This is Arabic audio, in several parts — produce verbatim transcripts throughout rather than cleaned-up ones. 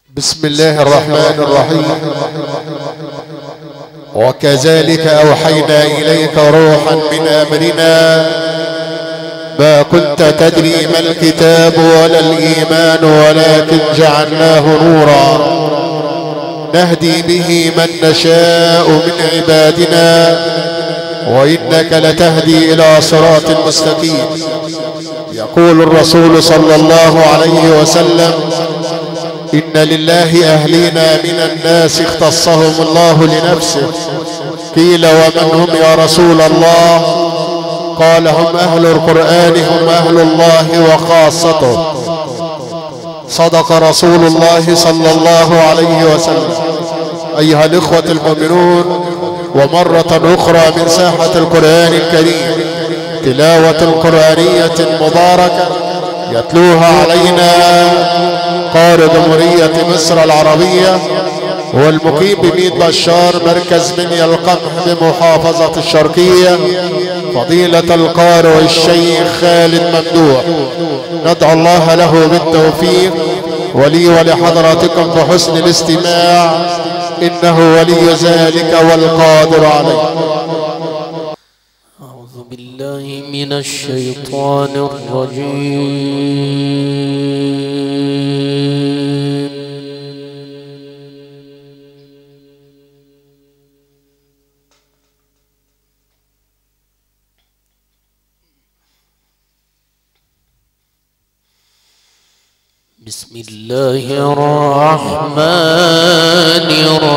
بسم الله الرحمن الرحيم. وكذلك أوحينا إليك روحا من أمرنا ما كنت تدري ما الكتاب ولا الإيمان ولكن جعلناه نورا نهدي به من نشاء من عبادنا وإنك لتهدي إلى صراط مستقيم. يقول الرسول صلى الله عليه وسلم: إن لله أهلين من الناس اختصهم الله لنفسه. قيل ومن هم يا رسول الله؟ قال: هم أهل القرآن، هم أهل الله وخاصته. صدق رسول الله صلى الله عليه وسلم. أيها الإخوة المؤمنون، ومرة أخرى من ساحة القرآن الكريم تلاوة قرآنية مباركة يتلوها علينا قارئ جمهورية مصر العربية والمقيم بميت بشار مركز منيا القمح بمحافظة الشرقية، فضيلة القارئ الشيخ خالد ممدوح. ندعو الله له بالتوفيق ولي ولحضراتكم بحسن الاستماع، إنه ولي ذلك والقادر عليه. أعوذ بالله من الشيطان الرجيم. بسم الله الرحمن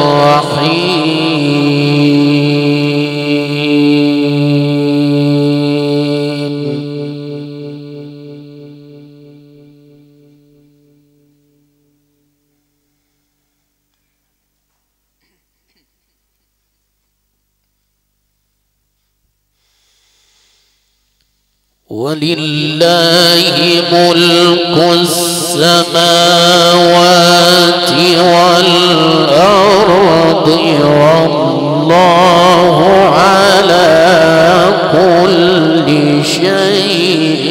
الرحيم. ولله ملك السماوات والأرض والله على كل شيء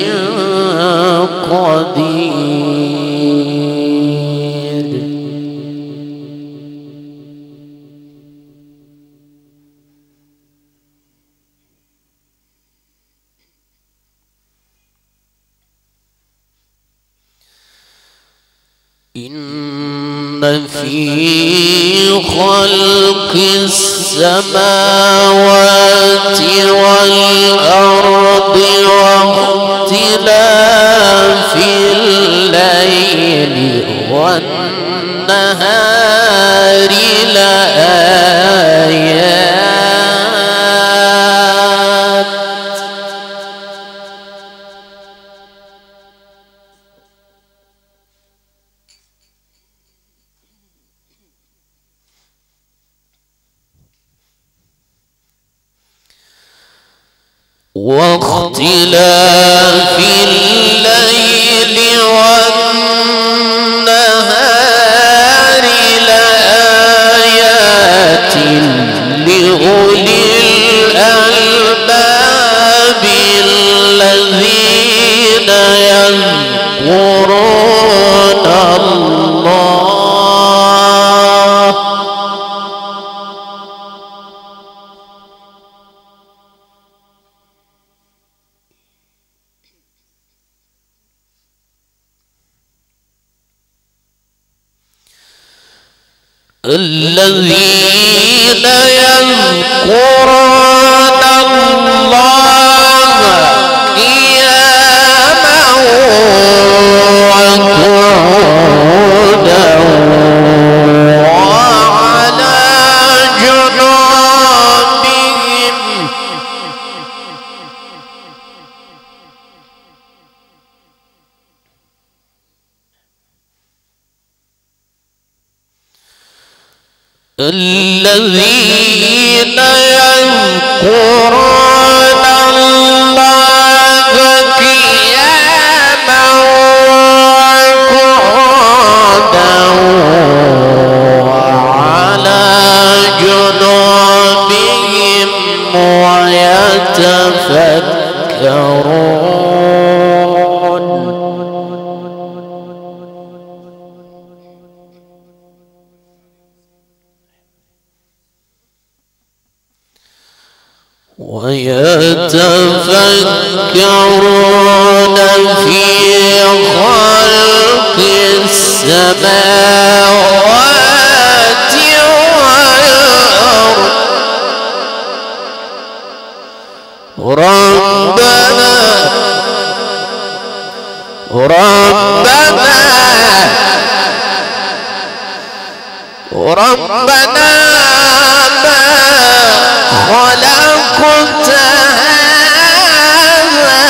قدير. إن في خلق السماوات والأرض واختلاف الليل والنهار لآيات واختلاف الليل والنهار لآيات لأولي الألباب الذين يذكرون الله الذين يذكرون الله قياما وقعودا وعلى جنوبهم الذين يذكرون الله قياما وقعودا وعلى جنوبهم ويتفكرون ويتفكرون في خلق السماوات والأرض ربنا ربنا ربنا ما خلقت هذا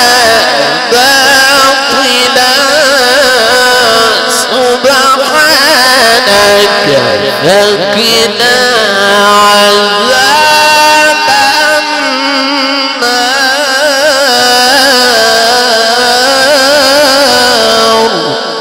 باطلا سبحانك فقنا عذاب النار.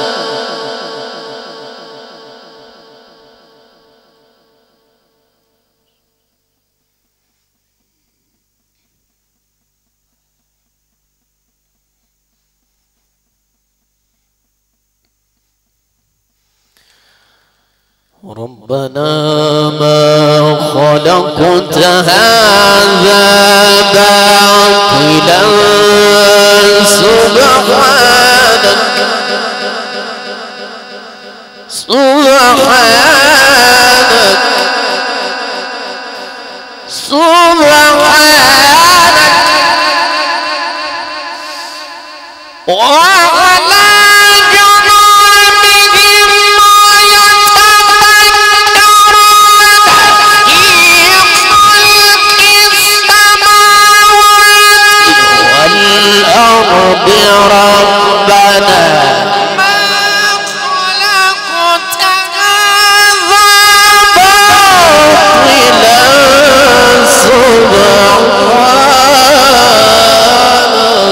ربنا ما خلقت هذا باطلا سبحانك سبحانك سبحانك وعلى الأرض ربنا ما خلقت هذا باطلا سبحانك.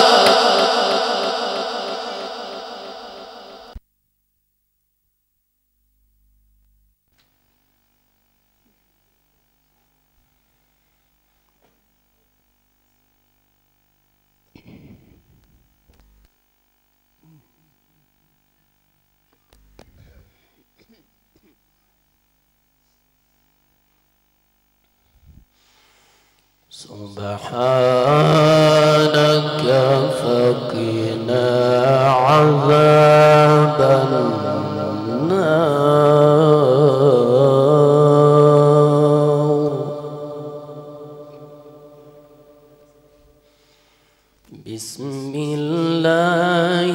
سبحانك فقنا عذاب النار. بسم الله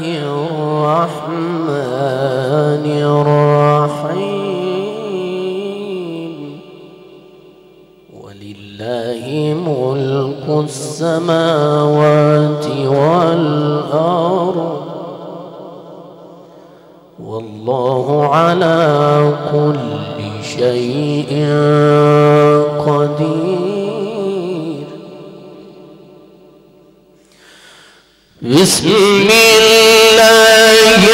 الرحمن الرحيم. ولله ملك السماوات والأرض والله على كل شيء قدير. بسم الله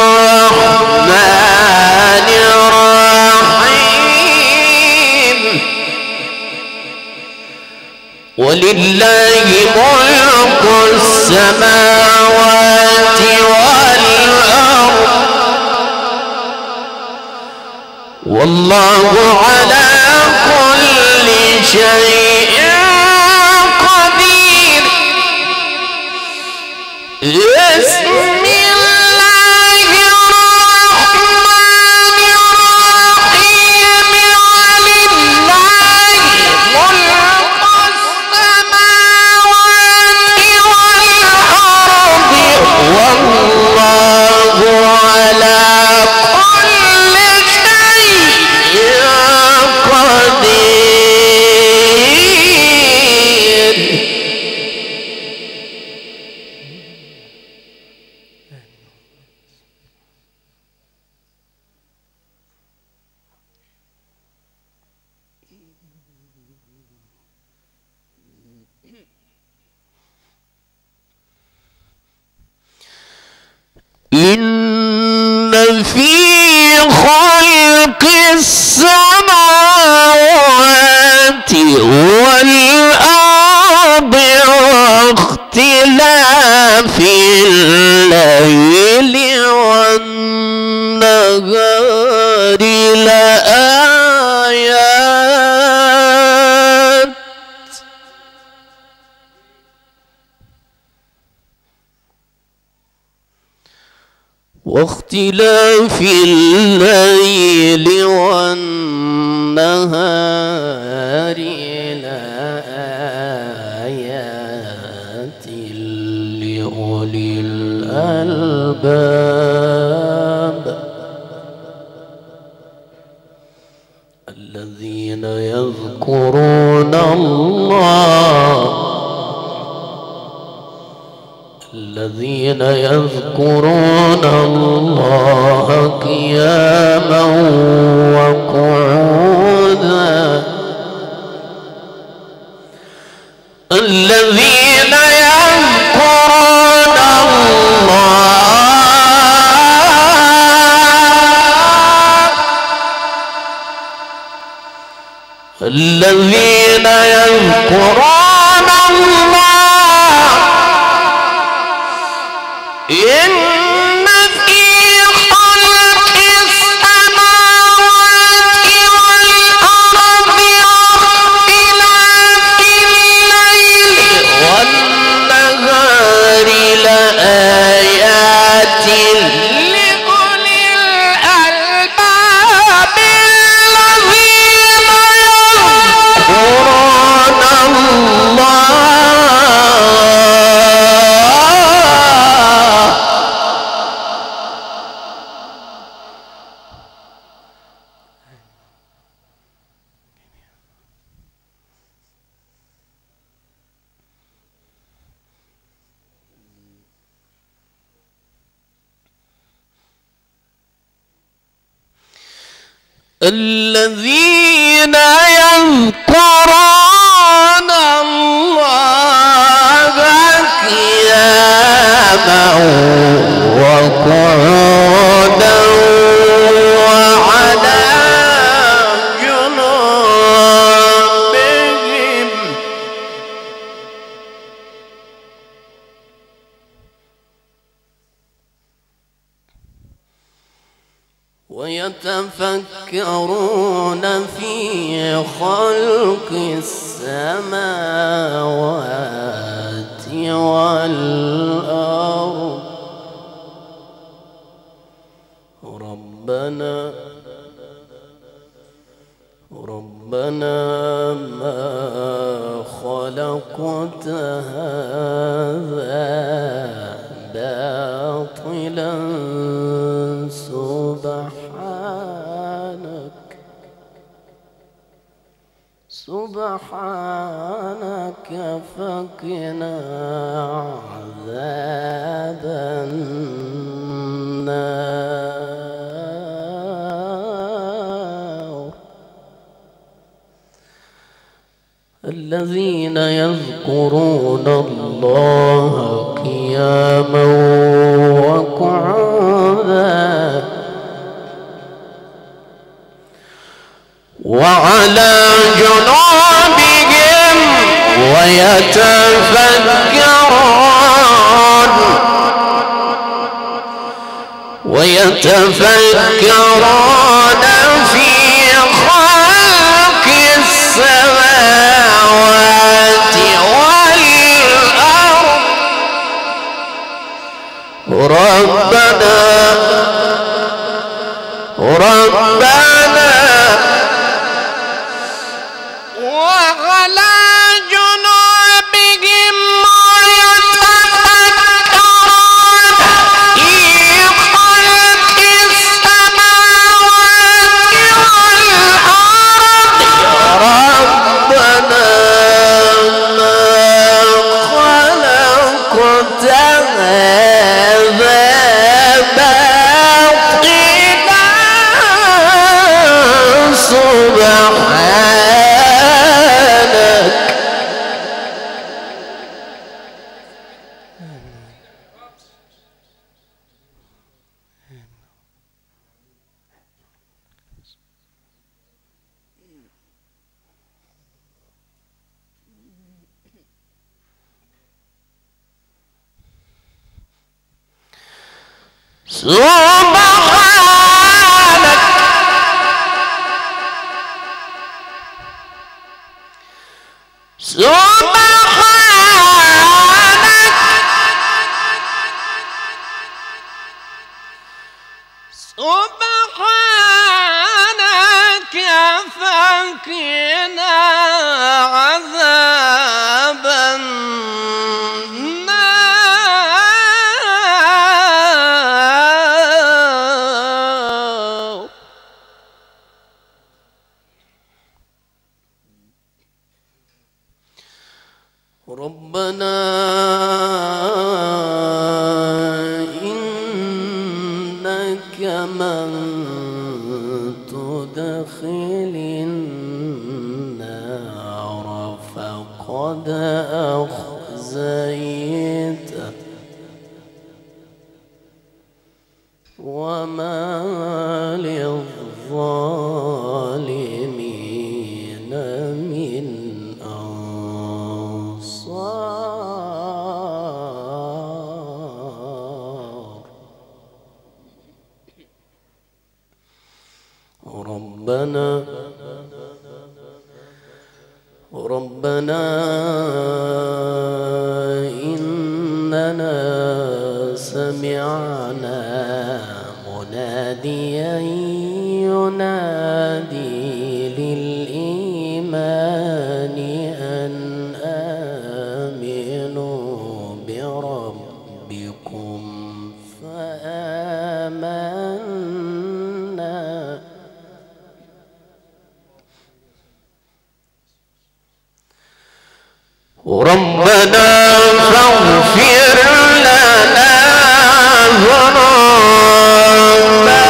الرحمن الرحيم. ولله ملك السماوات والأرض والله على كل شيء قدير. بسم الله الرحمن الرحيم. ولله ملك السماوات والأرض والله على كل شيء قدير. إن في خلق السماوات والأرض واختلاف الليل والنهار لآيات. واختلاف الليل والنهار لآيات لأولي الألباب الذين يذكرون الله الذين يذكرون الله قياما وقعودا الذين يذكرون الله الذين يذكرون الله إن في خلق السماوات والأرض واختلاف الليل والنهار لآيات لأولي الألباب الذين يذكرون الله الذين يذكرون الله قياما وقعودا وعلى جنوبهم ويتفكرون في خلق السماوات والأرض ربنا ربنا ما خلقت هذا باطلا سبحانك سبحانك فقنا عذاب النار الذين يذكرون الله قياما وقعودا وعلى جنوبهم ويتفكرون ويتفكرون في خلق السماوات والأرض ربنا ربنا وعلى جنوبهم ويتفكرون في خلق السماوات والأرض ربنا ما خلقت هذا باطلا سبحانك سبحانك سبحانك سبحانك فقنا عذاب النار. ربنا إنك من تدخل النار فقد أخزيته وما للظالمين من أنصار. ربنا ربنا إننا سمعنا مناديا ينادي للإيمان أن آمنوا بربكم فآمنا. ربنا فاغفر لنا ذنوبنا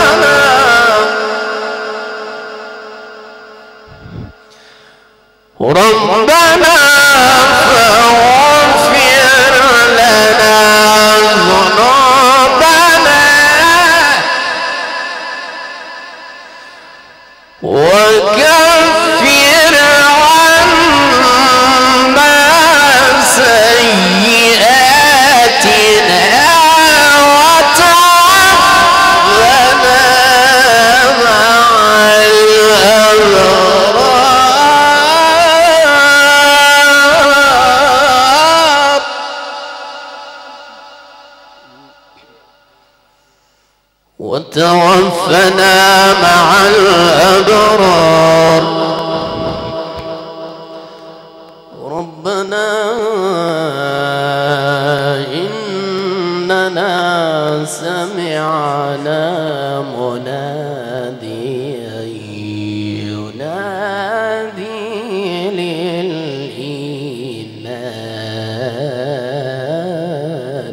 ربنا فاغفر لنا ذنوبنا وكفر عنا سيئاتنا وتوفنا مع الأبرار. وتوفنا مع الأبرار. ربنا إننا سمعنا مناديا ينادي للإيمان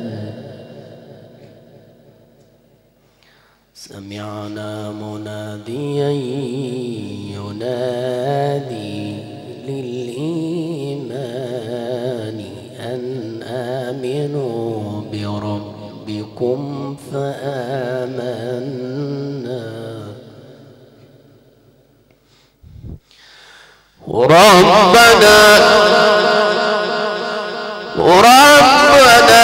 سمعنا مناديا ينادي للإيمان أن آمنوا بربكم فآمنا. ربنا ربنا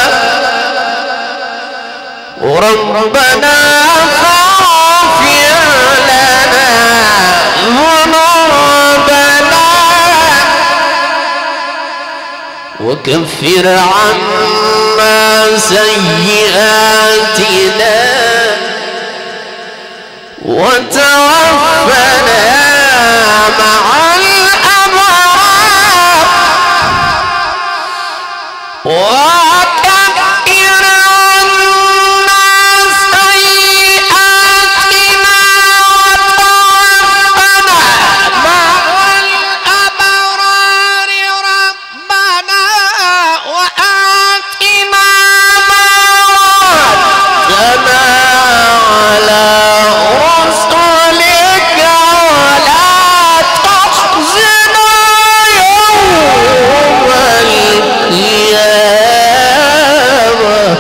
ربنا فاغفر لنا ذنوبنا وكفر عنا سيئاتنا وتوفنا مع الأبرار. وكفر عنا سيئاتنا وتوفنا مع الأبرار. ربنا وآتنا ما وعدتنا على رسلك ولا تخزنا يوم القيامة.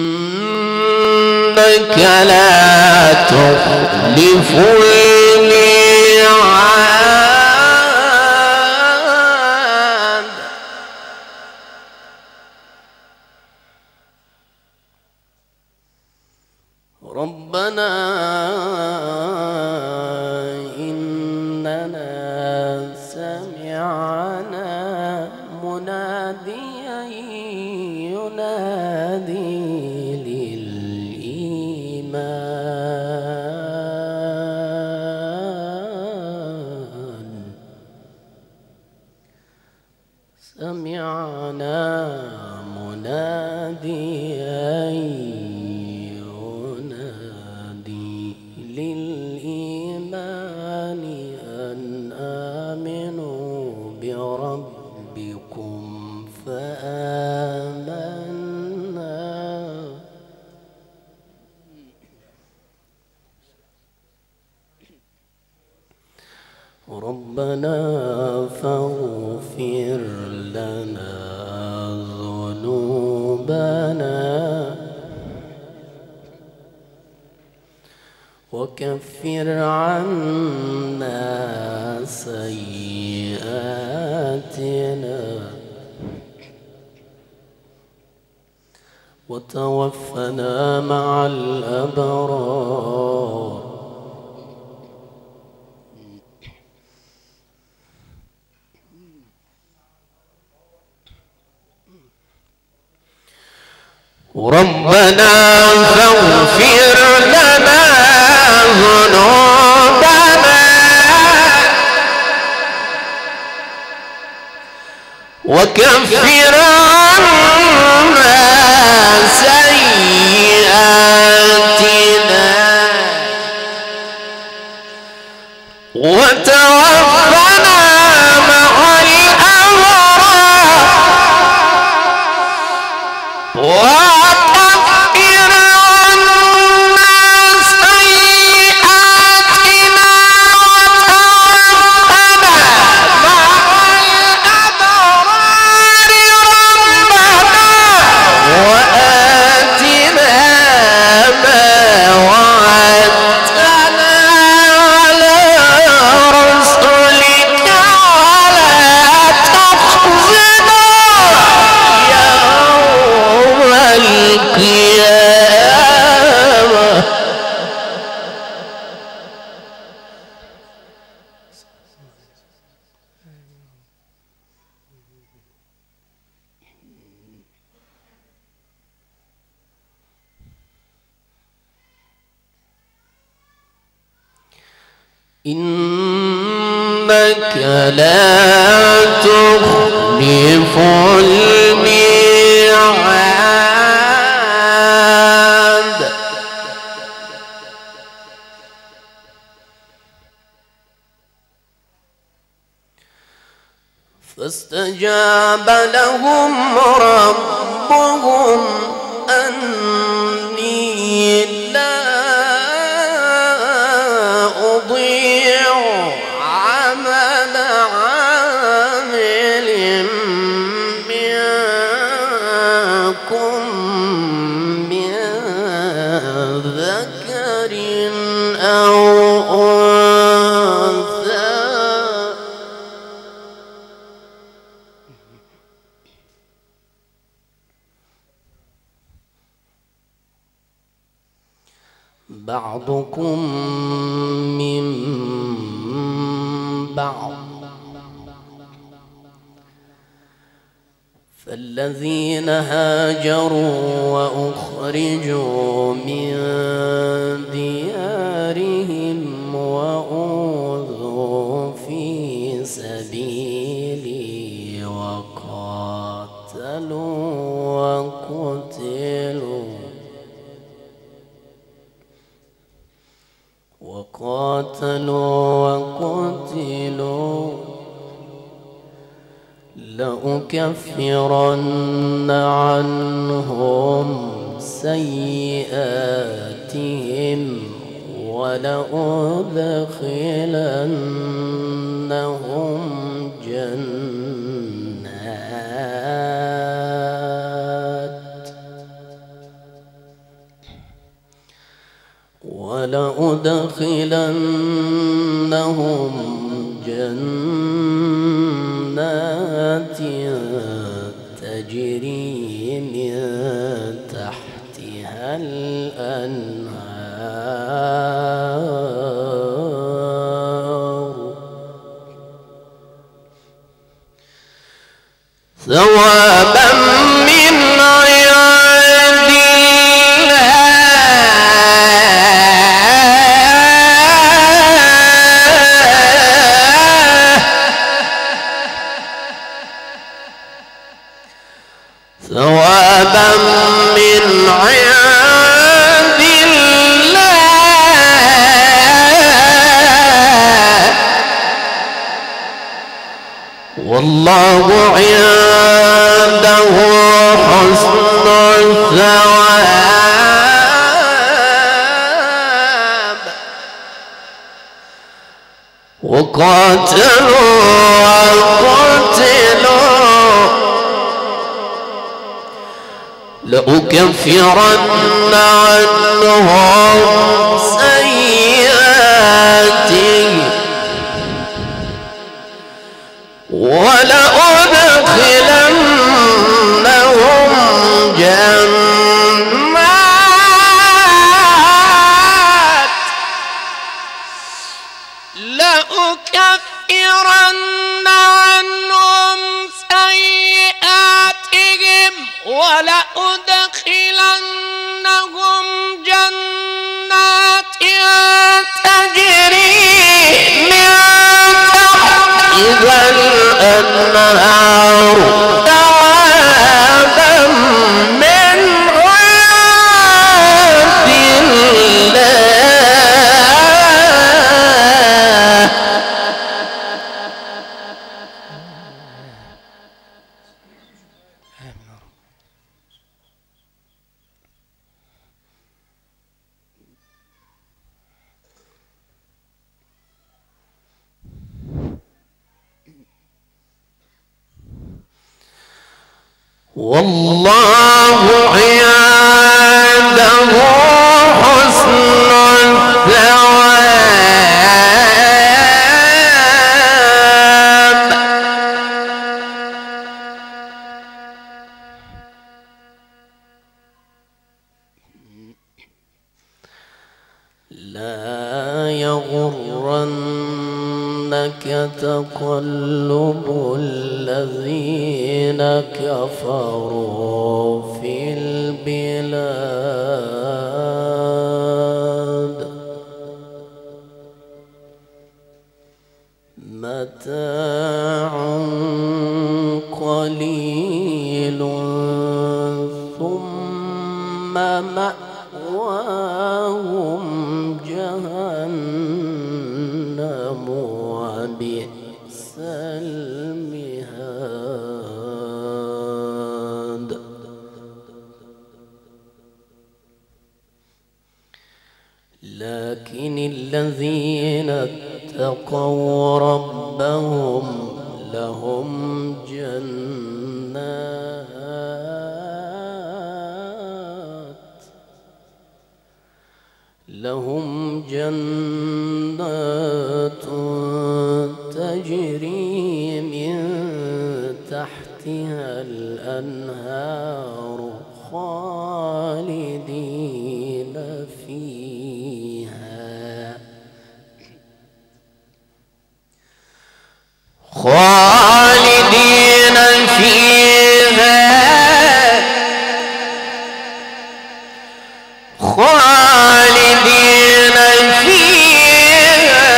إنك لا تخلف الميعاد. سمعنا مناديا ينادي للإيمان أن آمنوا بربكم فآمنا ربنا فاغفر لنا ذنوبنا وكفر عنا سيئاتنا وتوفنا مع الأبرار ربنا فاغفر لنا ذنوبنا وكفر عنا سيئاتنا وتوفنا مع الأبرار وكفر عنا سيئاتنا وتوفنا مع الأبرار ربنا وآتنا ما وعدتنا على رسلك ولا تخزنا يوم القيامة. إنك لا تخلف الميعاد فاستجاب لهم ربهم أني لا أضيع عمل عامل منكم من ذكر أو أنثى بعضكم من بعض فالذين هاجروا وأخرجوا من ديارهم وأوذوا في سبيلي وقاتلوا وقتلوا وقاتلوا وقتلوا لأكفرن عنهم سيئاتهم ولأدخلنهم جنات ولأدخلنهم جنات تجري من تحتها الأنهار ثوابا من عند الله والله عنده حسن الثواب وقاتلوا وقتلوا لأكفرن عنهم سيئاتهم ولأدخلنهم جنات لأكفرن عنهم سيئاتهم ولأدخلنهم جنات تجري من تحتها الأنهار ثوابا من عند الله والله عنده حسن الثواب لا يغرنك تقلب الذين كفروا في البلاد متاع قليل ثم مأواهم جهنم وبئس المهاد لكن الذين اتقوا ربهم لهم جنات لهم جنات تجري من تحتها الأنهار خالدين فيها خالدين فيها خالدين فيها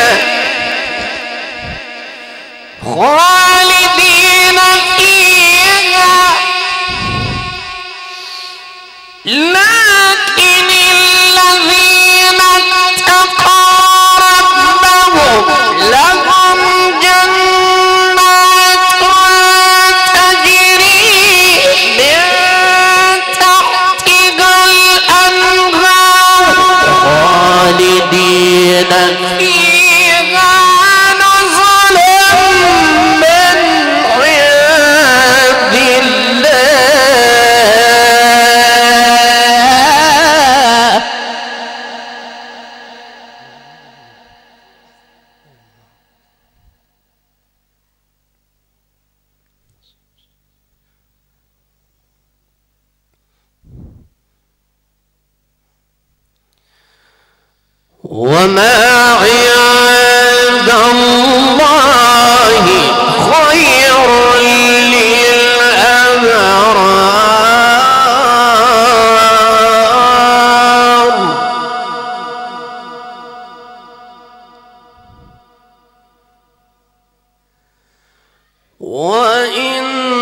خالدين فيها لكن الذين اتقوا ربهم لهم جنات تجري من تحتها الأنهار خالدين فيها نزلا من عند الله وما عند الله خير للأبرار وإن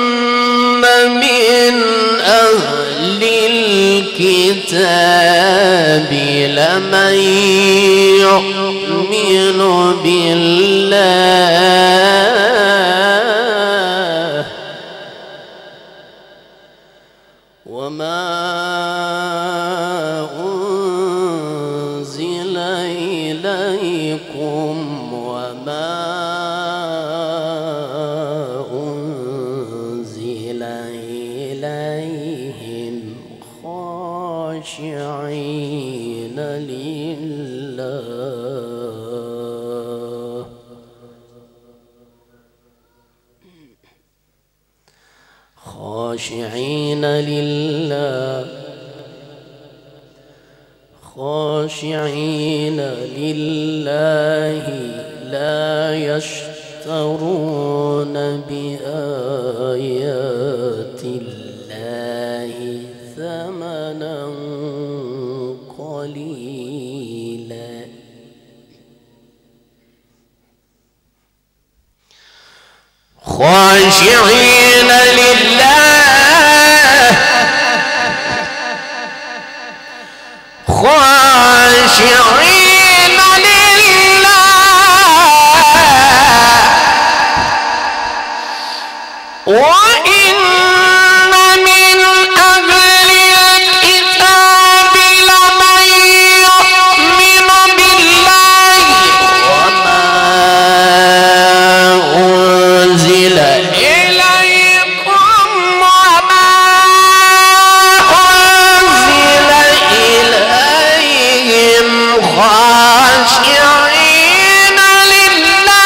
من أهل الكتاب لمن يؤمن بالله خاشعين لله خاشعين لله لا يشترون بآيات الله ثمنا قليلا خاشعين لله خاشعين لله وإن من أهل الكتاب لمن يؤمن بالله وما أنزل إليكم وما أنزل إليهم خاشعين لله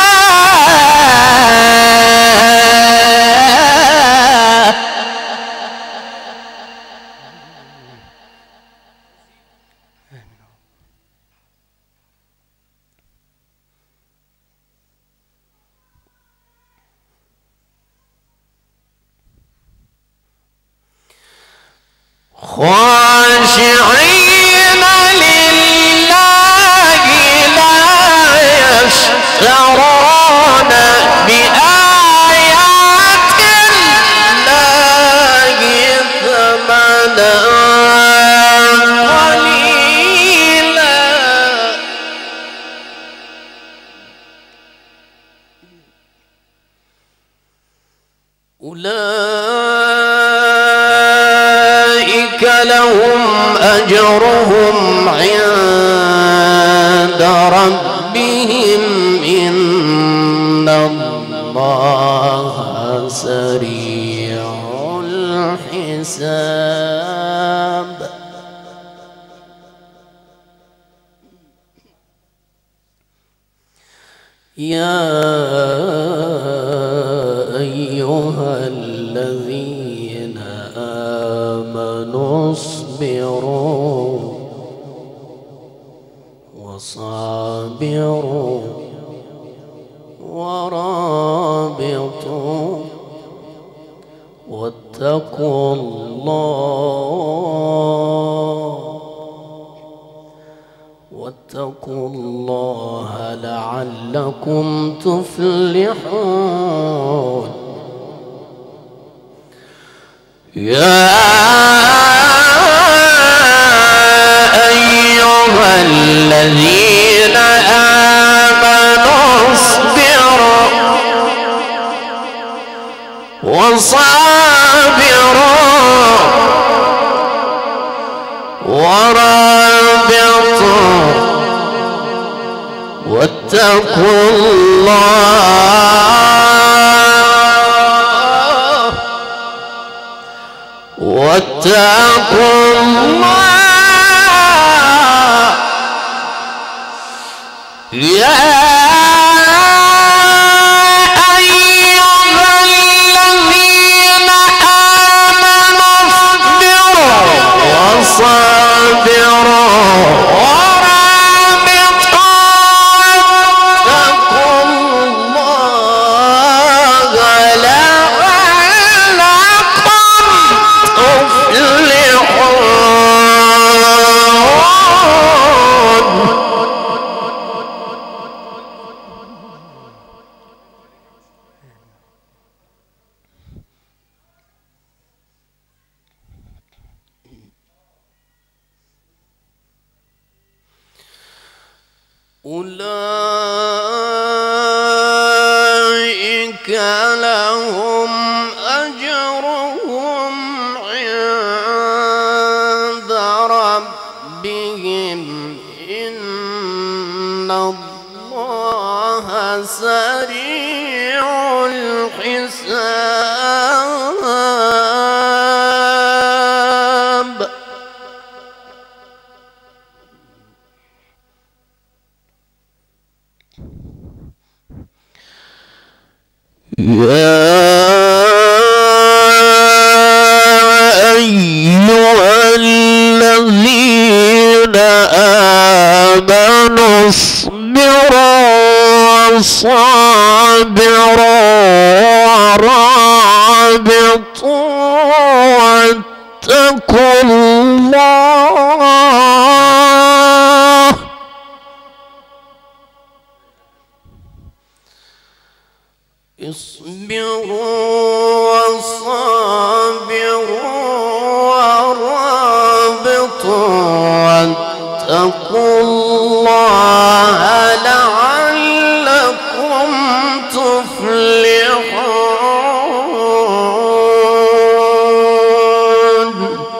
خاشعين لله لا يشترون بآيات الله ثمنا قليلا أولئك لهم أجرهم عند ربهم إن الله سريع الحساب يا أيها الذين آمنوا اصبروا وصابروا ورابطوا واتقوا الله واتقوا الله لعلكم تفلحون يا أيها الذين آمنوا اصبروا وصابروا ورابطوا واتقوا الله واتقوا الله يا أيها الذين آمنوا اصبروا وصابروا أولئك لهم أجرهم عند ربهم إن الله سريع الحساب يا وصابروا ورابطوا واتقوا الله اصبروا وصابروا ورابطوا واتقوا الله لعلكم تفلحون.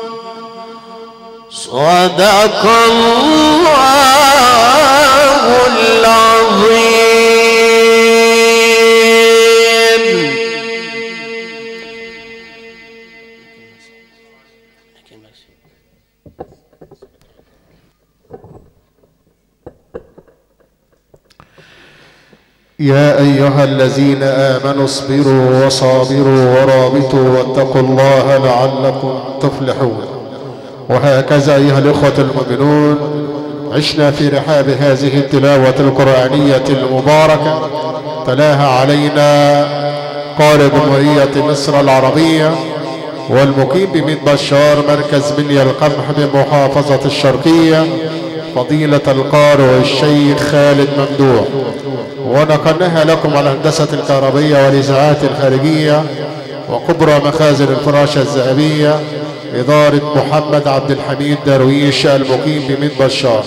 صدق الله العظيم. يا أيها الذين آمنوا اصبروا وصابروا ورابطوا واتقوا الله لعلكم تفلحون. وهكذا أيها الإخوة المؤمنون عشنا في رحاب هذه التلاوة القرآنية المباركة تلاها علينا قارئ جمهورية مصر العربية والمقيم بميت بشار مركز منيا القمح بمحافظة الشرقية فضيلة القارئ الشيخ خالد ممدوح، ونقلناها لكم على الهندسة الكهربية والإذاعات الخارجية وكبرى مخازن الفراشة الذهبية إدارة محمد عبد الحميد درويش المقيم بميت بشار.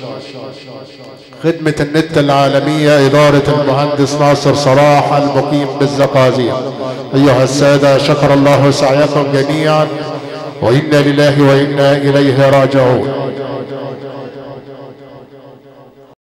خدمة النت العالمية إدارة المهندس ناصر صلاح المقيم بالزقازيق. أيها السادة شكر الله سعيكم جميعا وإنا لله وإنا إليه راجعون.